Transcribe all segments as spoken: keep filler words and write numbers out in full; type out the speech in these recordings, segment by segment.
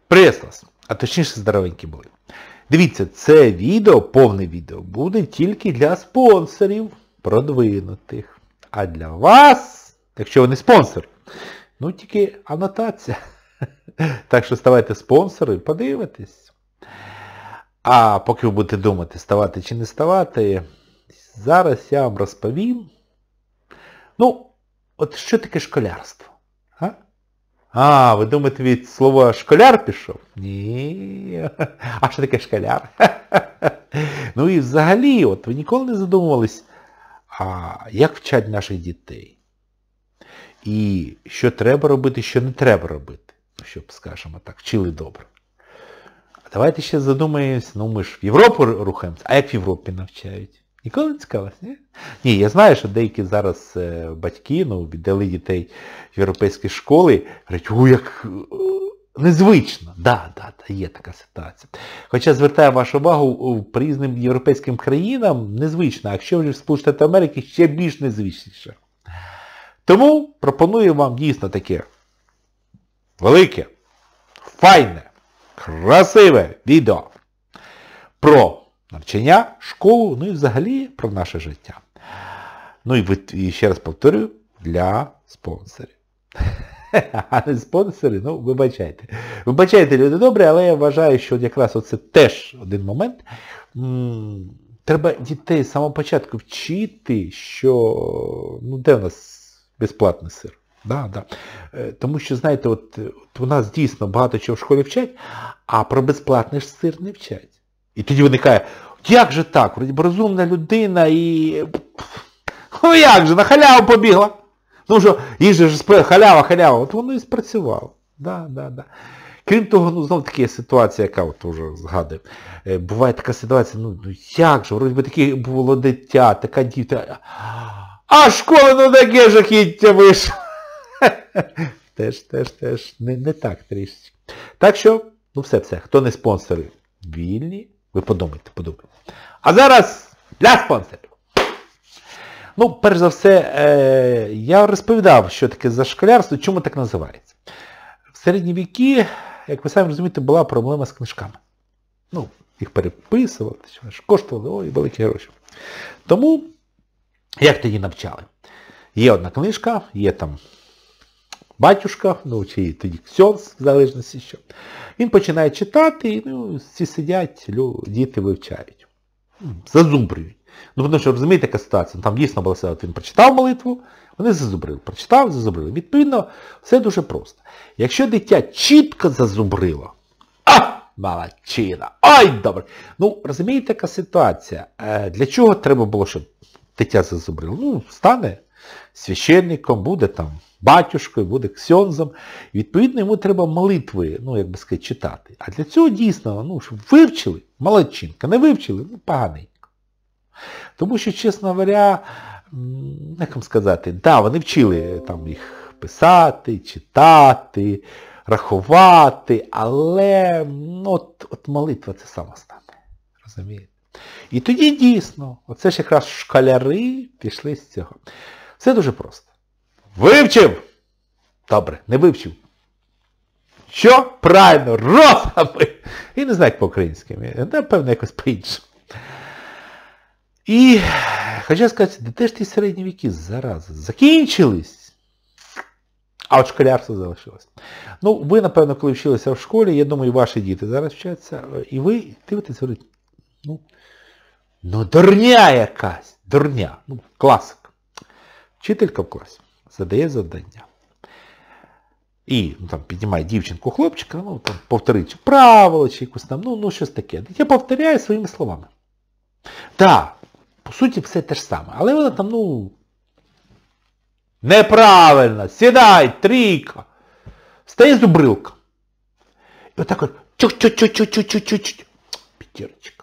Приветствую вас, а точніше здоровенькі були. Дивіться, це відео, повне відео, буде тільки для спонсорів продвинутих. А для вас, якщо ви не спонсор, ну тільки анотація. Так що ставайте спонсором і подивитесь. А поки ви будете думати, ставати чи не ставати, зараз я вам розповім. Ну, от що таке школярство? А? А, ви думаєте, від слова школяр пішов? Ні. А що таке школяр? Ну і взагалі, от ви ніколи не задумувались, а як вчать наших дітей? І що треба робити, що не треба робити? Щоб, скажімо так, вчили добре. Давайте ще задумаємось, ну ми ж в Європу рухаємося, а як в Європі навчають? Ніколи не цікавилось, ні? Ні, я знаю, що деякі зараз е, батьки, ну, віддали дітей в європейські школи, говорять, у, як незвично. Да, да, да, є така ситуація. Хоча звертаю вашу увагу, по різним європейським країнам незвично, а якщо вже в Сполучених Штатах Америки, ще більш незвичніше. Тому пропоную вам дійсно таке велике, файне, красиве відео про навчання, школу, ну і взагалі про наше життя. Ну і, і ще раз повторюю, для спонсорів. А не спонсори, ну вибачайте. Вибачайте, люди добрі, але я вважаю, що якраз оце теж один момент. М-м, треба дітей з самого початку вчити, що, ну де в нас безплатний сир? Да, да. Тому що, знаєте, от, от у нас дійсно багато чого в школі вчать, а про безплатний ж сир не вчать. І тоді виникає, як же так? Вроді розумна людина і... Ну як же, на халяву побігла. Ну що, їх же ж халява, халява. От воно і спрацювало. Да, да, да. Крім того, ну знову таки ситуація, яка от уже згадую. Буває така ситуація, ну, ну як же, вроді би таке було дитя, така дівчина. А школа, ну таке жахіття вийшло. Теж, теж, теж, не, не так трішки. Так що, ну все, все, хто не спонсори вільні, ви подумайте, подумайте. А зараз для спонсорів. Ну, перш за все, е, я розповідав, що таке за школярство, чому так називається. В середні віки, як ви самі розумієте, була проблема з книжками. Ну, їх переписували, коштували, ой, великі гроші. Тому, як тоді навчали? Є одна книжка, є там батюшка, ну, чи тоді ксьонз, в залежності що. Він починає читати, і ну, всі сидять, діти вивчають. Зазубрюють. Ну, тому що, розумієте, яка ситуація? Там дійсно була ситуація, він прочитав молитву, вони зазубрили. Прочитав, зазубрили. Відповідно, все дуже просто. Якщо дитя чітко зазубрило, а, молодчина, ой, добре. Ну, розумієте, яка ситуація? Для чого треба було, щоб дитя зазубрило? Ну, стане священником, буде там батюшкою, буде ксьонзом. Відповідно, йому треба молитви, ну, як би сказати, читати. А для цього дійсно, ну, щоб вивчили, молодчинка, не вивчили, ну, поганенько. Тому що, чесно говоря, як вам сказати, да, вони вчили там їх писати, читати, рахувати, але ну, от, от молитва це саме стане. Розумієте? І тоді дійсно, оце ж якраз школяри пішли з цього. Все дуже просто. Вивчив! Добре, не вивчив. Що? Правильно, розами! І не знаю, як по-українськи, напевно, якось по-іншому. І, хочу сказати, де теж ті середні віки, зарази, закінчились, а от школярство залишилось. Ну, ви, напевно, коли вчилися в школі, я думаю, ваші діти зараз вчаться, і ви дивитесь, говорите, ну, ну, дурня якась, дурня, ну, класика. Вчителька в класі задає завдання. І ну, там піднімає дівчинку, хлопчика, ну, там, повторить правило, чи якось там, ну, ну, щось таке. Я повторяю своїми словами. Так. По суті, все те ж саме. Але вона там, ну, неправильно, сідай, трійка. Стає зубрилка. І отак от, чух-чух-чух-чух-чух-чух. П'ятірочка.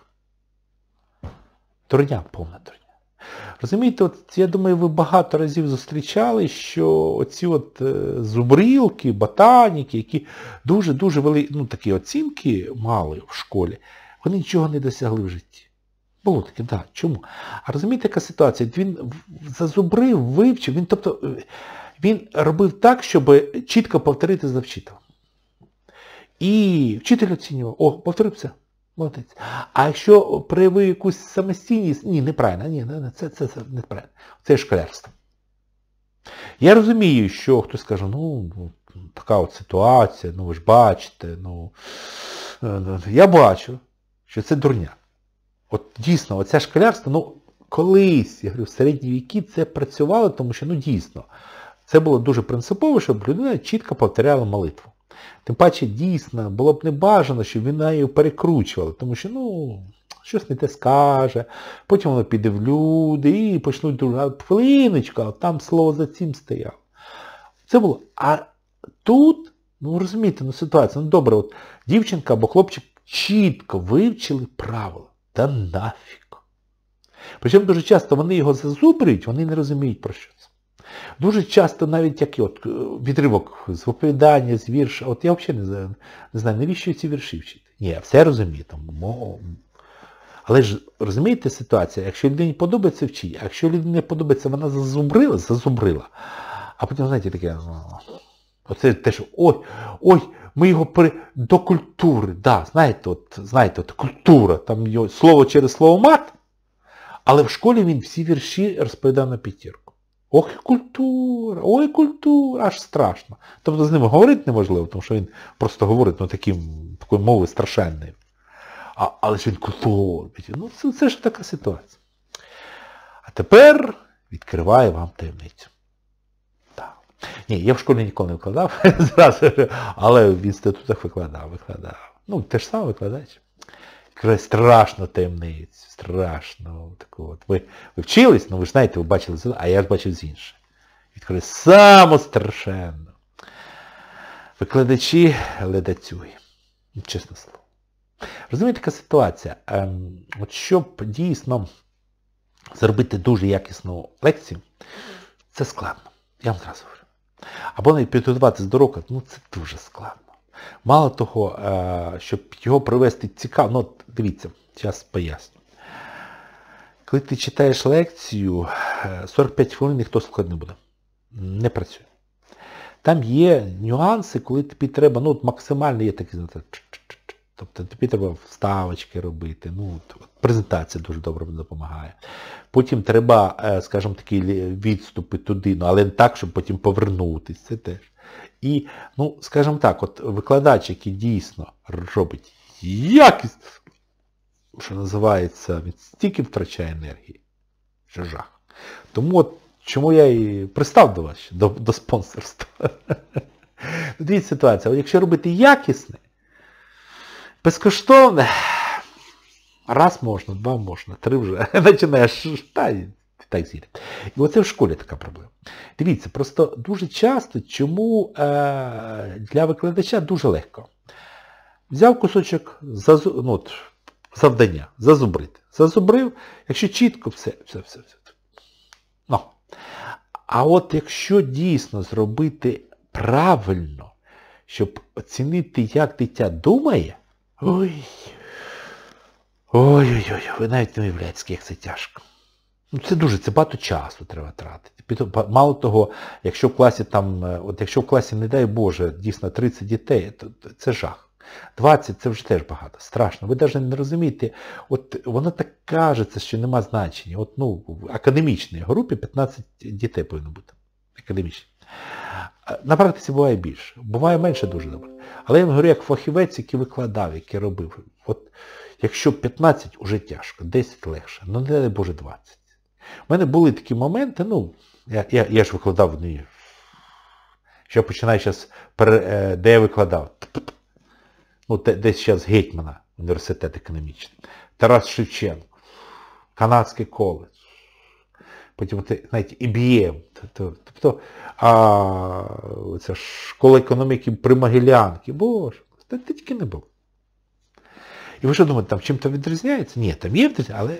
Дурня, повна дурня. Розумієте, от, я думаю, ви багато разів зустрічали, що оці от е, зубрилки, ботаніки, які дуже-дуже вели, ну, такі оцінки мали в школі, вони нічого не досягли в житті. Було таке, так. Да. Чому? А розумієте, яка ситуація? Він зазубрив, вивчив, він, тобто, він робив так, щоб чітко повторити за вчителем. І вчитель оцінював. О, повторився. Молодець. А якщо проявив якусь самостійність, ні, неправильно, ні, це, це, це неправильно. Це школярство. Я розумію, що хтось скаже, ну, така от ситуація, ну ви ж бачите, ну, я бачу, що це дурня. От дійсно, оце школярство, ну, колись, я говорю, в середні віки це працювало, тому що, ну, дійсно, це було дуже принципово, щоб людина чітко повторяла молитву. Тим паче, дійсно, було б не бажано, щоб він нею перекручували, тому що, ну, щось не те скаже, потім воно піде в люди і почнуть дуже, хвилиночка, там слово за цим стояло. Це було. А тут, ну розумієте, ну ситуація, ну добре, от дівчинка або хлопчик чітко вивчили правила. Та нафіг. Причому дуже часто вони його зазубрюють, вони не розуміють про що це. Дуже часто навіть як от, відривок з оповідання, з вірша, от я взагалі не знаю, не знаю, навіщо ці вірші вчити. Ні, я все розумію. Там, але ж, розумієте ситуація, якщо людині подобається вчити, а якщо людині не подобається, вона зазубрила, зазубрила. А потім, знаєте, таке, оце те, що, ой, ой, ми його при... до культури, да, знаєте, от, знаєте, от культура, там його слово через слово мат, але в школі він всі вірші розповідав на п'ятірку. Ох, і культура, ой, культура, аж страшно. Тобто з ним говорити неможливо, тому що він просто говорить, ну, таким, такою мовою страшенною. А, але ж він культура. Ну, це, це ж така ситуація. А тепер відкриваю вам таємницю. Так. Ні, я в школі ніколи не викладав, але в інститутах викладав, викладав. Ну, те ж саме викладач. Відкриваю страшну таємницю, страшно. Таку от. Ви, ви вчились, ну ви ж знаєте, ви бачили, а я ж бачив з іншим. Відкриваю саму страшенну. Викладачі ледацює. Чесне слово. Розумієте, така ситуація. Ем, от щоб дійсно зробити дуже якісну лекцію, це складно. Я вам зразу говорю. Або навіть підготуватися до року, ну це дуже складно. Мало того, е, щоб його провести цікаво, ну дивіться, зараз поясню. Коли ти читаєш лекцію, сорок п'ять хвилин ніхто слухати не буде. Не працює. Там є нюанси, коли тобі треба, ну от максимально є такі, знаєте, тобто тобі треба вставочки робити, ну, презентація дуже добре допомагає. Потім треба, скажімо, такі відступи туди, ну, але не так, щоб потім повернутися, це теж. І, ну, скажімо так, от викладач, який дійсно робить якість, що називається, він стільки втрачає енергії, що жах. Тому от, чому я і пристав до вас, до, до спонсорства. Дивіться ситуація, якщо робити якісне, безкоштовне, раз можна, два можна, три вже, починаєш, та й так зійде. І оце в школі така проблема. Дивіться, просто дуже часто, чому е, для викладача дуже легко. Взяв кусочок зазу, ну, от, завдання, зазубрити. Зазубрив, якщо чітко, все, все, все, все. Ну. А от якщо дійсно зробити правильно, щоб оцінити, як дитя думає, ой, ой-ой-ой, ви навіть не уявляєте, як це тяжко. Ну, це дуже, це багато часу треба тратити. Мало того, якщо в класі там, от якщо в класі, не дай Боже, дійсно тридцять дітей, то це жах. двадцять це вже теж багато, страшно. Ви навіть не розумієте, от воно так кажеться, що нема значення. От, ну, в академічній групі п'ятнадцять дітей повинно бути. Академічні. На практиці буває більше. Буває менше дуже добре. Але я вам говорю, як фахівець, який викладав, який робив. От, якщо п'ятнадцять, уже тяжко, десять легше. Ну, не дай Боже, двадцять. У мене були такі моменти, ну, я, я, я ж викладав, ну, що я починаю зараз, де я викладав. Ну, десь зараз Гетьмана, університет економічний. Тарас Шевченко, Канадський коледж. Потім, знаєте, і бі ем. Тобто, а ця школа економіки при Могилянці. Боже, це тільки не було. І ви що думаєте, там чим-то відрізняється? Ні, там є відрізняється, але...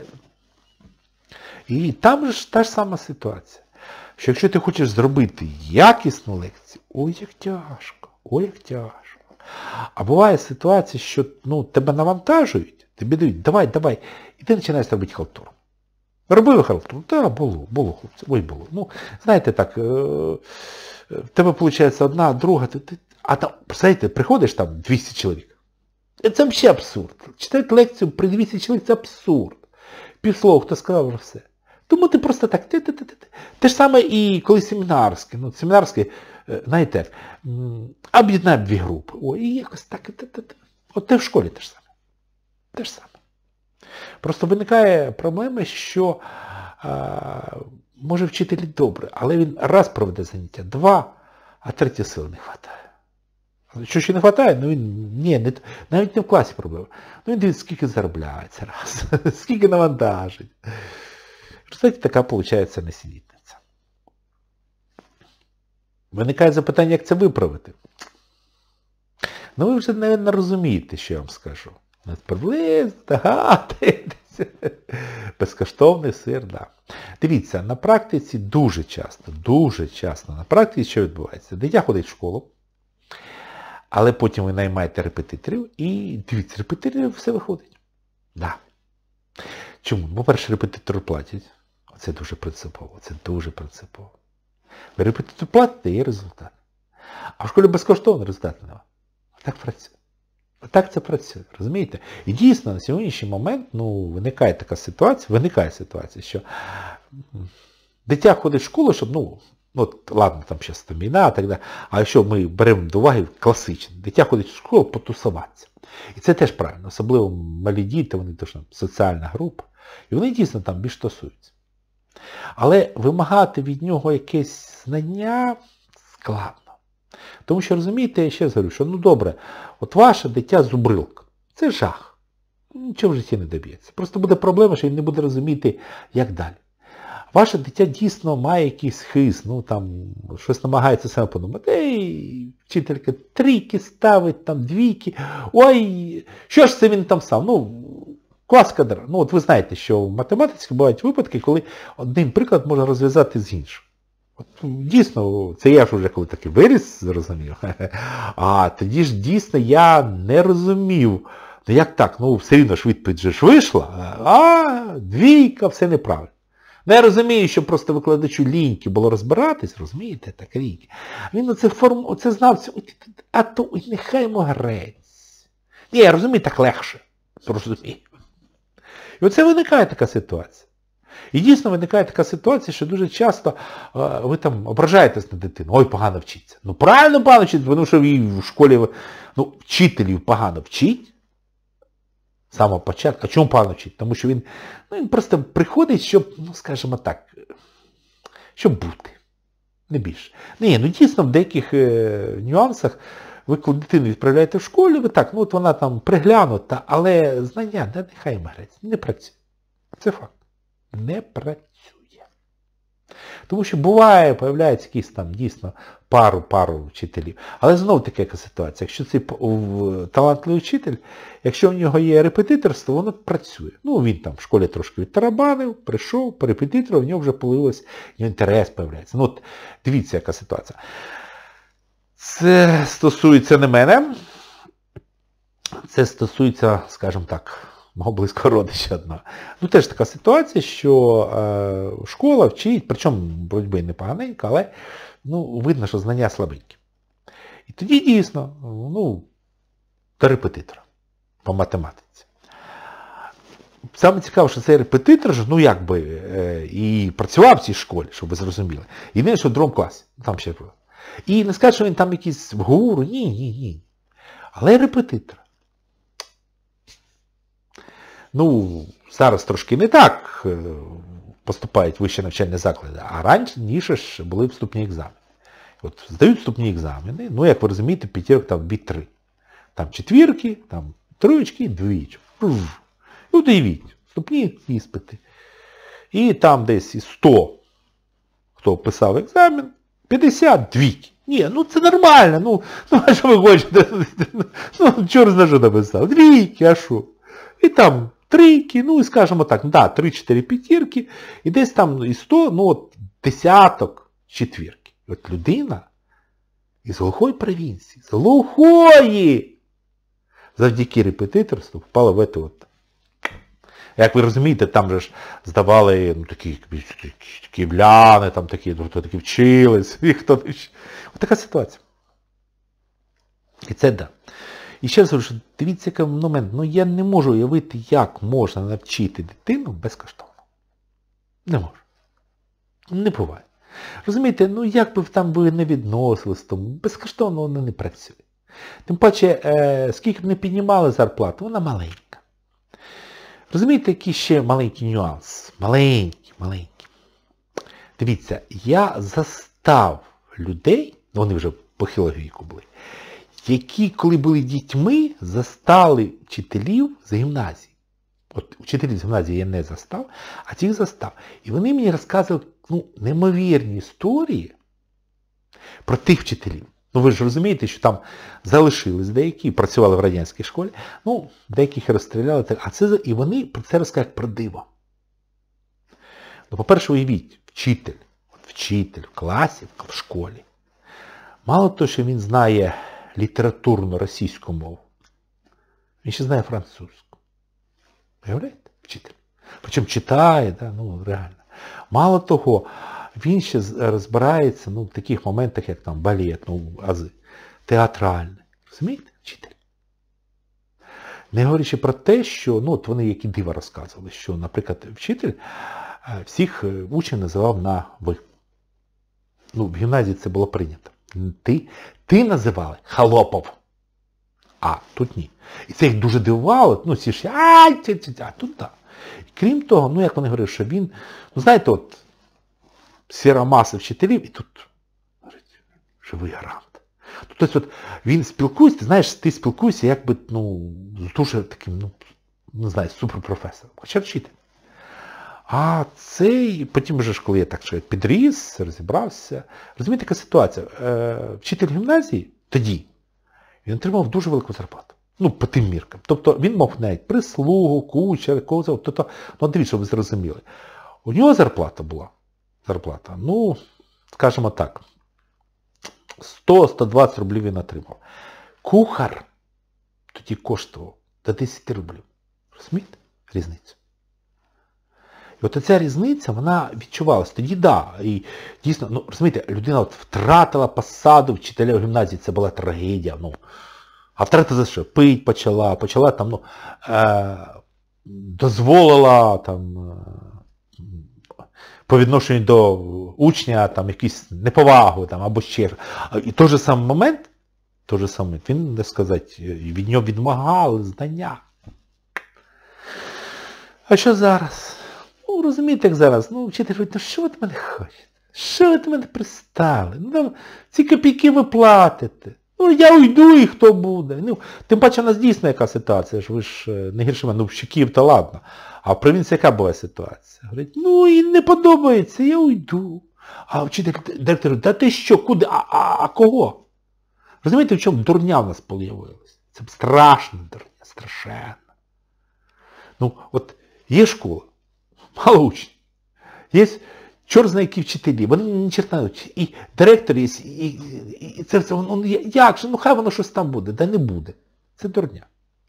І там ж та ж сама ситуація. Що якщо ти хочеш зробити якісну лекцію, ой, як тяжко, ой, як тяжко. А буває ситуація, що, ну, тебе навантажують, тобі дають, давай, давай, і ти починаєш робити халтуру. Робили халтуру? Так, було, було, хлопці, ой, було. Ну, знаєте так, в тебе виходить одна, друга, ти, ти, А там, представляєте, приходиш там двісті чоловік. Це взагалі абсурд. Читати лекцію при двісті чоловік – це абсурд. Півслова, хто сказав вже все. Тому ти просто так, ти, ти, ти, ти. Те ж саме і коли семінарське. Ну, семінарське, знаєте, об'єднає дві групи. Ой, і якось так. Ти, ти, ти. От те в школі те ж саме. Те ж саме. Просто виникає проблема, що а, може вчитель добре, але він раз проведе заняття, два, а третє сил не вистачає. Що ще не вистачає, ну він, ні, не, навіть не в класі проблема. Ну він дивиться, скільки заробляється раз, скільки навантажить. В результаті така, виходить, несенітниця. Виникає запитання, як це виправити. Ну ви вже, мабуть, розумієте, що я вам скажу. Приблизно, догадуєтеся. Безкоштовний сир, да. Дивіться, на практиці дуже часто, дуже часто, на практиці що відбувається? Дитя ходить в школу, але потім ви наймаєте репетиторів і, дивіться, репетиторів все виходить. Да. Чому? Бо перше репетитор платять. Це дуже принципово, це дуже принципово. Ви репетитор платите, є результат. А в школі безкоштовний результат немає. Так працює. Так це працює, розумієте? І дійсно, на сьогоднішній момент, ну, виникає така ситуація, виникає ситуація, що дитя ходить в школу, щоб, ну, от, ладно, там зараз там війна, так далі, а якщо ми беремо до уваги класичне, дитя ходить в школу потусуватися. І це теж правильно, особливо малі діти, вони теж там соціальна група, і вони дійсно там більш тусуються. Але вимагати від нього якесь знання складно. Тому що, розумієте, я ще раз говорю, що ну добре, от ваше дитя зубрилка. Це жах. Нічого в житті не доб'ється. Просто буде проблема, що він не буде розуміти, як далі. Ваше дитя дійсно має якийсь хист, ну там, щось намагається саме подумати. Ей, вчителька трійки ставить, там двійки. Ой, що ж це він там сам? Ну, класика дара. Ну, от ви знаєте, що в математиці бувають випадки, коли один приклад можна розв'язати з іншим. От, дійсно, це я ж вже коли таки виріс, зрозумів. А тоді ж дійсно я не розумів. Ну як так? Ну все рівно ж відповідь же ж вийшла, а двійка, все неправильно. Ну я розумію, що просто викладачу ліньки було розбиратись, розумієте, так ліньки. Він оце, форм... оце знав, а то ой, нехай йому грець. Ні, я розумію, так легше. Розумію. І оце виникає така ситуація. І дійсно виникає така ситуація, що дуже часто а, ви там ображаєтесь на дитину. Ой, погано вчиться. Ну правильно погано вчиться, тому що в школі ну, вчителів погано вчить. З самого початку. А чому погано вчить? Тому що він, ну, він просто приходить, щоб, ну скажімо так, щоб бути. Не більше. Ні, ну дійсно в деяких е, нюансах ви коли дитину відправляєте в школу, ви так, ну от вона там приглянута, але знання, да, нехай їм греться. Не працює. Це факт. Не працює. Тому що буває, появляється якийсь там дійсно пару-пару вчителів. Але знову таки яка ситуація. Якщо цей талантливий вчитель, якщо в нього є репетиторство, воно працює. Ну, він там в школі трошки відтарабанив, прийшов, по репетитору, в нього вже появився інтерес появляється. Ну, от дивіться, яка ситуація. Це стосується не мене. Це стосується, скажімо так, мого близького родича одного. Ну теж така ситуація, що е, школа вчить, причому боротьби непоганенька, але ну, видно, що знання слабенькі. І тоді дійсно, ну, до репетитора по математиці. Саме цікаво, що цей репетитор, ну як би, е, і працював в цій школі, щоб ви зрозуміли. Єдине, що в другому класі, там ще було. І не скажу, що він там якийсь гуру, ні, ні, ні. Але репетитор. Ну, зараз трошки не так поступають вищі навчальні заклади, а раніше ж були вступні екзамени. От здають вступні екзамени, ну, як ви розумієте, п'ятірок там дві-три. Там четвірки, там троєчки, двічки. І уявіть, вступні іспити. І там десь із сто, хто писав екзамен, п'ятдесят двійки. Ні, ну це нормально, ну, ну а що ви хочете? Ну, чорт знає, що написав. Двійки, а що? І там трійки, ну і скажімо так, да, три-чотири п'ятірки, і десь там із сто, ну от десяток четвірки. От людина із глухої провінції, з глухої, завдяки репетиторству впала в це от. Як ви розумієте, там же ж здавали ну, такі київляни, там такі, хто такі вчились, і хто не вчив. Ось така ситуація. І це да. І ще раз говорю, що дивіться, який момент, ну я не можу уявити, як можна навчити дитину безкоштовно. Не можу. Не буває. Розумієте, ну як би там ви не відносились, тому безкоштовно воно не працює. Тим паче, е, скільки б не піднімали зарплату, вона маленька. Розумієте, який ще маленький нюанс? Маленький, маленький. Дивіться, я застав людей, вони вже похилого віку були, які, коли були дітьми, застали вчителів з гімназії. От вчителів з гімназії я не застав, а тих застав. І вони мені розказували, ну, неймовірні історії про тих вчителів. Ну ви ж розумієте, що там залишились деякі, працювали в радянській школі, ну, деяких розстріляли, а це, і вони про це розказують про диво. Ну, по-перше, уявіть, вчитель, вчитель в класі, в школі. Мало того, що він знає літературну російську мову, він ще знає французьку. Уявляєте? Вчитель. Причому читає, да, ну реально. Мало того, він ще розбирається, ну, в таких моментах, як там балет, ну, ази, театральне. Розумієте? Вчитель. Не говорячи про те, що, ну, от вони які дива розказували, що, наприклад, вчитель всіх учнів називав на ви. Ну, в гімназії це було прийнято. Ти, ти називали Холопов. А тут ні. І це їх дуже дивувало, ну, всі ж, ай, це, це, а тут так. Крім того, ну, як вони говорили, що він, ну, знаєте, от, сіра маса вчителів, і тут, говорить, живий гарант. Тобто, от, він спілкується, ти знаєш, ти спілкуєшся, якби, ну, з дуже таким, ну, не знаю, суперпрофесором. Хоча вчитель. А цей, потім вже ж, коли я так сказати, підріс, розібрався. Розумієте, яка ситуація? Е, вчитель гімназії тоді, він отримав дуже велику зарплату. Ну, по тим міркам. Тобто він мав навіть прислугу, кучер, козов. Тобто, ну, дивіться, щоб ви зрозуміли. У нього зарплата була. Зарплата, ну, скажімо так, сто - сто двадцять рублів він отримав. Кухар тоді коштував до десять рублів. Розумієте? Різницю. І от ця різниця, вона відчувалася. Тоді, да, і дійсно, ну, розумієте, людина от втратила посаду вчителя в гімназії, це була трагедія, ну. А втратила за що? Пить почала, почала там, ну, е, дозволила там, е, по відношенню до учня, там, якусь неповагу, там, або ще. І той же самий момент, той же самий момент, він, не сказати, від нього відмагали знання. А що зараз? Ну, розумієте, як зараз, ну, вчитель говорить, ну, що ви від мене хочете? Що ви від мене пристали? Ну, там, ці копійки ви платите. Ну, я уйду, і хто буде. Ну, тим паче, у нас дійсно яка ситуація, ж ви ж не гірше мене, ну, в Щеків, то ладно. А в провінції яка була ситуація? Говорить, ну, і не подобається, я уйду. А вчитель, директор, да ти що, куди, а, а, а кого? Розумієте, в чому дурня в нас появилась? Це страшна дурня, страшенна. Ну, от, є школа, мало учнів. Є чорт знає які вчителі, вони ні черта не вчать. І директор є, і, і, і це все, он, як же, ну хай воно щось там буде, да не буде. Це дурня.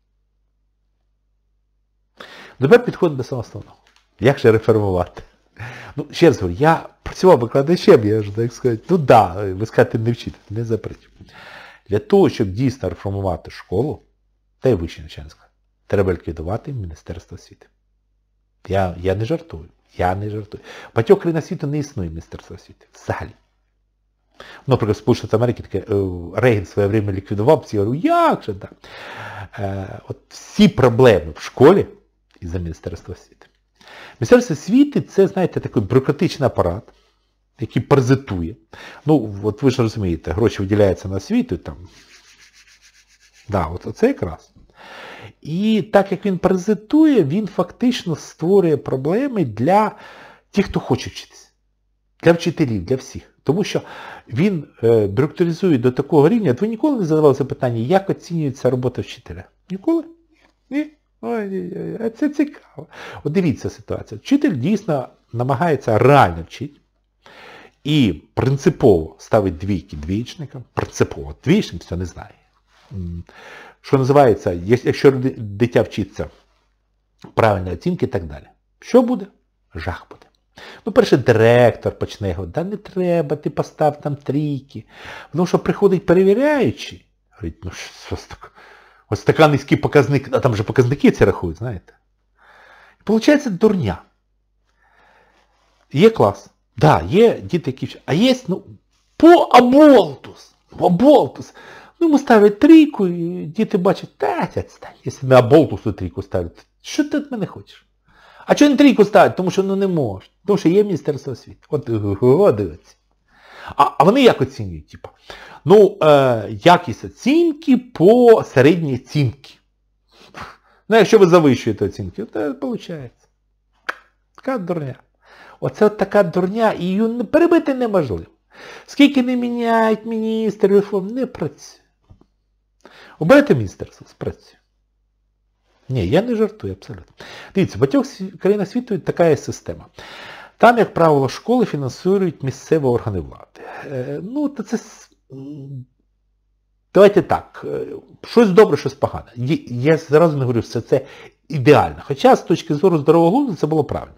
Тепер підходить до самого основного. Як же реформувати? Ну, ще раз говорю, я працював викладачем, я ж так сказати, ну да, ви скажете не вчити, не заперечу. Для того, щоб дійсно реформувати школу, та й вищий навчальний заклад, треба ліквідувати Міністерство освіти. Я, я не жартую. Я не жартую. В багатьох країнах світу не існує Міністерства освіти. Взагалі. Ну, наприклад, в Сполучених Америки таке, Рейган в своє время ліквідував, всі говорять, як же так? Е, от всі проблеми в школі із-за Міністерства освіти. Міністерство освіти це, знаєте, такий бюрократичний апарат, який паразитує. Ну, от ви ж розумієте, гроші виділяються на освіту, там, да, от це якраз. І так як він паразитує, він фактично створює проблеми для тих, хто хоче вчитися. Для вчителів, для всіх. Тому що він е, бюрократизує до такого рівня. Ви ніколи не задавали запитання, як оцінюється робота вчителя? Ніколи? Ні? Ой, це цікаво. От дивіться ситуацію. Вчитель дійсно намагається реально вчити. І принципово ставить двійки двічникам. Принципово. Двічник все не знає. Що називається, якщо дитя вчиться правильної оцінки і так далі. Що буде? Жах буде. Ну, перше, директор почне його, да не треба, ти постав там трійки. Тому що приходить перевіряючий, Говорить, ну що ж таке? Ось така низький показник, а там же показники ці рахують, знаєте. І виходить дурня. Є клас. Так, да, є діти, які вчать. А є, ну, по аболтус. Аболтус. Ну, йому ставлять трійку, і діти бачать, та, стань, якщо на аболтусу трійку ставлять, що ти від мене хочеш? А чого не трійку ставлять? Тому що ну не можеш. Тому що є Міністерство освіти. От, от дивиться. А, а вони як оцінюють? Типу? Ну, е, якість оцінки по середній оцінки. Ну, якщо ви завищуєте оцінки, то виходить. Така дурня. Оце от така дурня, і її перебити неможливо. Скільки не міняють міністр, реформ, не працює. Оберете міністерство, спрацює. Ні, я не жартую, абсолютно. Дивіться, в багатьох країнах світу така є система. Там, як правило, школи фінансують місцеві органи влади. Е, ну, то це... Давайте так, щось добре, щось погане. Я зразу не говорю, що це ідеально. Хоча, з точки зору здорового глузду, це було правильно.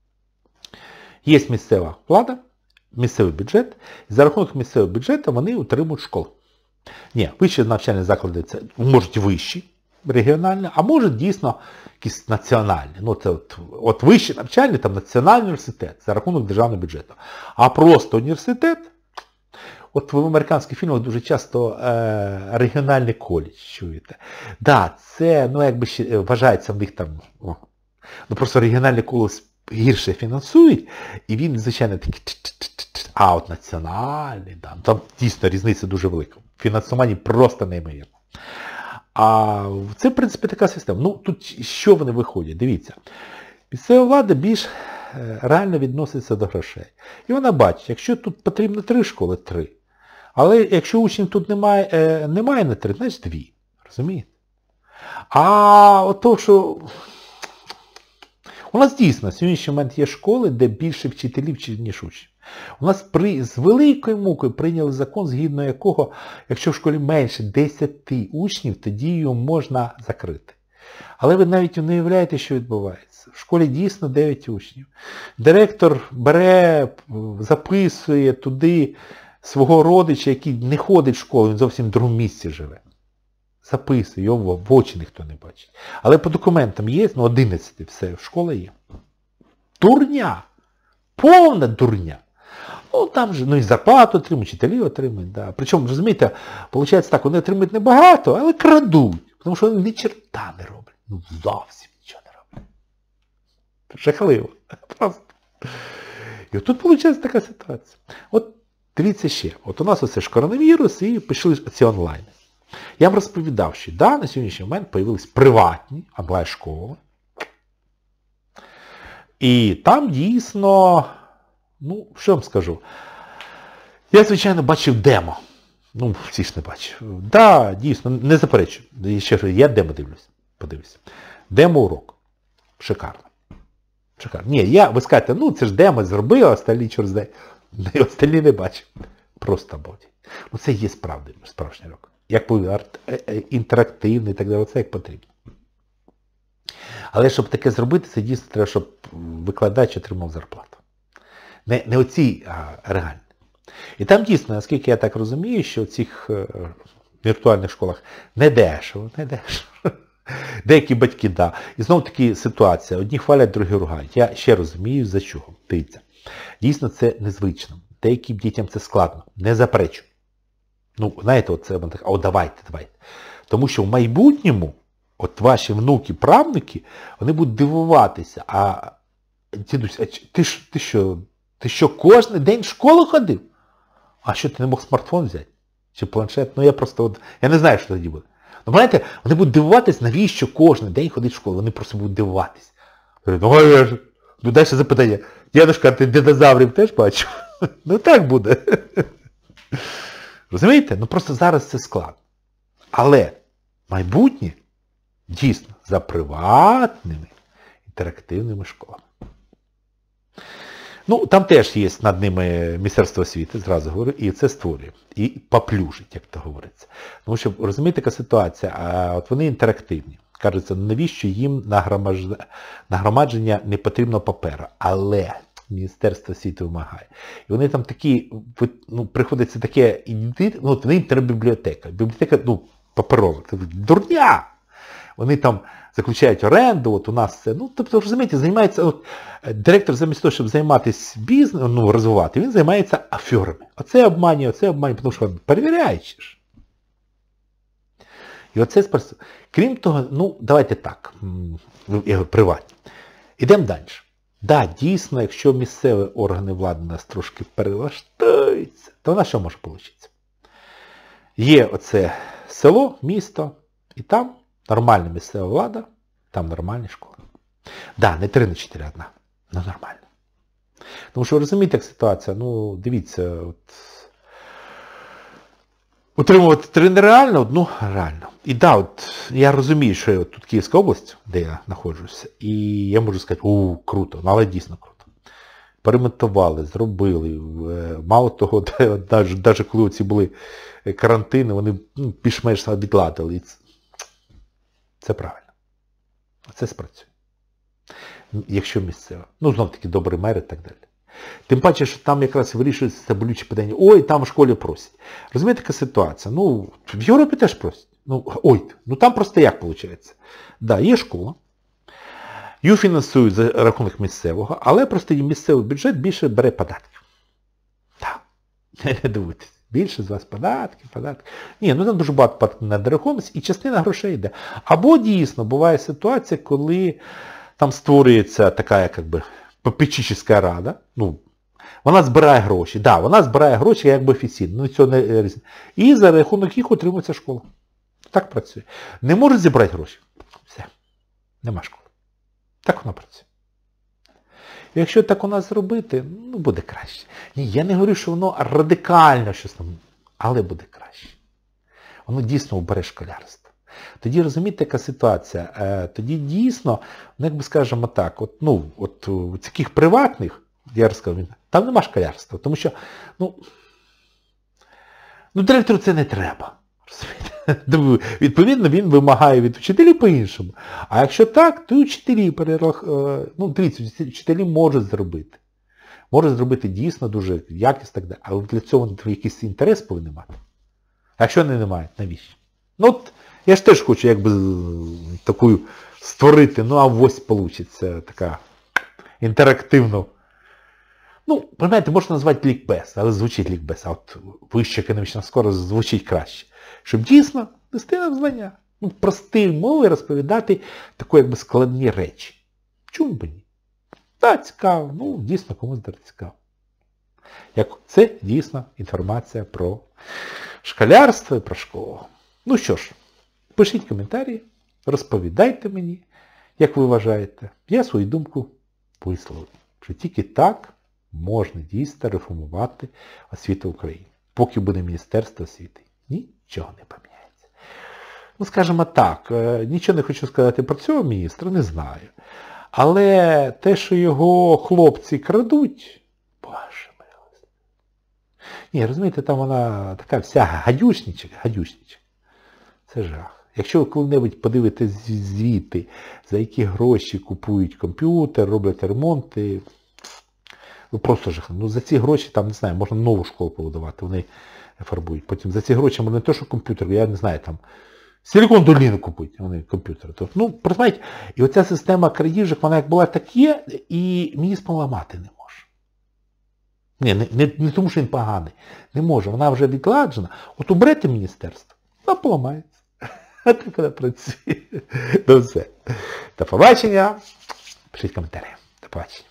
Є місцева влада, місцевий бюджет, і за рахунок місцевого бюджету вони утримують школи. Ні, вищі навчальні заклади це можуть вищі, регіональні, а можуть дійсно якісь національні. Ну, це от, от вищі навчальні, там національний університет за рахунок державного бюджету. А просто університет, от в американських фільмах дуже часто е, регіональний коледж чуєте. Так, да, це, ну, якби ще вважається в них там, о, ну, просто регіональний коледж гірше фінансують, і він, звичайно, такий, а от національний, да, там дійсно різниця дуже велика. В фінансуванні просто неймовірно. А це, в принципі, така система. Ну, тут що вони виходять? Дивіться. Місцева влада більш реально відноситься до грошей. І вона бачить, якщо тут потрібно три школи, три. Але якщо учнів тут немає, е, немає на три, значить дві. Розумієте? А от то, що... У нас дійсно на сьогоднішній момент є школи, де більше вчителів, ніж учнів. У нас при, з великою мукою прийняли закон, згідно якого, якщо в школі менше десяти учнів, тоді її можна закрити. Але ви навіть не уявляєте, що відбувається. В школі дійсно дев'ять учнів. Директор бере, записує туди свого родича, який не ходить в школу, він зовсім в другому місці живе. Записує, його в очі ніхто не бачить. Але по документам є, ну одинадцять, все, школа є. Дурня! Повна дурня! Ну там же, ну і зарплату отримують, вчителі отримують, да. Причому, розумієте, виходить так, вони отримують небагато, але крадуть. Тому що вони ні черта не роблять. Ну зовсім нічого не роблять. Жахливо. Просто. І от тут виходить така ситуація. От дивіться ще, от у нас оце ж коронавірус і пішли ці онлайни. Я вам розповідав, що да, на сьогоднішній момент з'явились приватні онлайн-школи. І там дійсно, ну, що вам скажу, я, звичайно, бачив демо. Ну, всі ж не бачив. Так, да, дійсно, не заперечую. Ще, я демо дивлюсь, подивлюся. Демо-урок. Шикарно. Шикарно. Ні, я, ви скажете, ну, це ж демо зробив, а остальні чорт знає. Остальні не бачив. Просто обалдеть. Ну, це є справді, справжній урок. Як інтерактивний і так далі, це як потрібно. Але щоб таке зробити, це дійсно треба, щоб викладач отримав зарплату. Не, не оці, а реальні. І там дійсно, наскільки я так розумію, що в цих е, віртуальних школах не дешево, не дешево. Деякі батьки, так. Да. І знову таки ситуація. Одні хвалять, другі ругають. Я ще розумію, за чого. Дивіться. Дійсно, це незвично. Деяким дітям це складно. Не заперечу. Ну, знаєте, от це, о, давайте, давайте. Тому що в майбутньому, от ваші внуки, правнуки, вони будуть дивуватися. А, дідусь, а ти, ти що, ти що, кожен день в школу ходив? А що, ти не мог смартфон взяти? Чи планшет? Ну, я просто, от, я не знаю, що тоді буде. Ну, знаєте, вони будуть дивуватись, навіщо кожен день ходить в школу. Вони просто будуть дивуватись. Ну, я ж, ну, далі запитання. Дядушка, ти динозаврів теж бачив? Ну, так буде. Розумієте? Ну просто зараз це складно. Але майбутнє дійсно за приватними інтерактивними школами. Ну, там теж є над ними Міністерство освіти, зразу говорю, і це створює. І поплюжить, як то говориться. Тому що, розумієте, яка ситуація, а от вони інтерактивні. Кажеться, навіщо їм нагромадження не потрібно паперу. Але Міністерство освіти вимагає. І вони там такі, ну, приходиться таке, ну, от їм треба бібліотека. Бібліотека, ну, паперова. Це дурня! Вони там заключають оренду, от у нас це, ну, тобто, розумієте, займається, от, директор замість того, щоб займатися бізнесом, ну, розвивати, він займається аферами. Оце обманює, оце обманює, тому що перевіряючи ж. І оце спрацює. Крім того, ну, давайте так, я говорю, приватні. Ідемо далі. Так, да, дійсно, якщо місцеві органи влади нас трошки перелаштуються, то в нас що може вийти? Є оце село, місто, і там нормальна місцева влада, там нормальні школи. Так, да, не три на чотири одна, але нормально. Тому що ви розумієте, як ситуація, ну, дивіться, от, утримувати три нереально, одну реально. І да, от я розумію, що я от тут Київська область, де я знаходжуся, і я можу сказати, у, круто, ну, але дійсно круто. Перемонтували, зробили, мало того, навіть коли ці були карантини, вони ну, більш-менш відладили. І це, це правильно. Це спрацює. Якщо місцево. Ну, знов-таки, добрий мер і так далі. Тим паче, що там якраз вирішується це болюче питання. Ой, там в школі просять. Розумієте, така ситуація? Ну, в Європі теж просять. Ну, ой, ну там просто як виходить? Да, є школа, її фінансують за рахунок місцевого, але просто місцевий бюджет більше бере податків. Так, не дивуйтесь. Більше з вас податки, податки. Ні, ну там дуже багато податків на нерухомість і частина грошей йде. Або дійсно буває ситуація, коли там створюється така, як би, попечительська рада, ну, вона збирає гроші. Так, да, вона збирає гроші якби офіційно, ну цього не різне. І за рахунок їх утримується школа. Так працює. Не можуть зібрати гроші. Все. Нема школи. Так вона працює. І якщо так у нас зробити, ну буде краще. Ні, я не говорю, що воно радикально щось там, але буде краще. Воно дійсно убере школярство. Тоді, розумієте, яка ситуація? Е, тоді дійсно, ну як би скажемо так, от, ну, от у таких приватних, я розказав, там нема школярства. Тому що, ну, ну директору це не треба. Розумієте? Відповідно, він вимагає від вчителів по-іншому. А якщо так, то і вчителі перерах... Ну, дивіться, вчителі можуть зробити. Можуть зробити дійсно дуже якісно, так далі. Але для цього якийсь інтерес повинен мати. А якщо вони не мають, навіщо? Ну от, я ж теж хочу якби таку створити, ну а ось вийде така інтерактивна. Ну, розумієте, можна назвати лікбез, але звучить лікбез, а от вища економічна скорость звучить краще. Щоб дійсно нести нам знання. Ну, простою мовою розповідати такі якби складні речі. Чому б ні? Так, цікаво. Ну, дійсно, комусь буде цікаво. Як це дійсно інформація про школярство і про школу. Ну що ж, пишіть коментарі, розповідайте мені, як ви вважаєте. Я свою думку висловив. Що тільки так можна дійсно реформувати освіту в Україні. Поки буде Міністерство освіти. Нічого не поміняється. Ну, скажімо так, нічого не хочу сказати про цього міністра, не знаю. Але те, що його хлопці крадуть, боже милости. Ні, розумієте, там вона така вся гадюшничок, гадюшничок. Це жах. Якщо ви коли-небудь подивитесь звіти, за які гроші купують комп'ютер, роблять ремонти, ви просто жах. Ну за ці гроші, там, не знаю, можна нову школу побудувати, вони фарбують. Потім за ці гроші можна не те, що комп'ютер, я не знаю, там, Силікон Доліну купують, вони комп'ютери. Тобто, ну, розумієте, і оця система крадіжок, вона як була так є, і міністр поламати не може. Ні, не, не, не тому, що він поганий. Не може, вона вже відладжена. От уберете міністерство, вона поламається. А так вона працює. Ну все. До побачення. Пишіть коментарі. До побачення.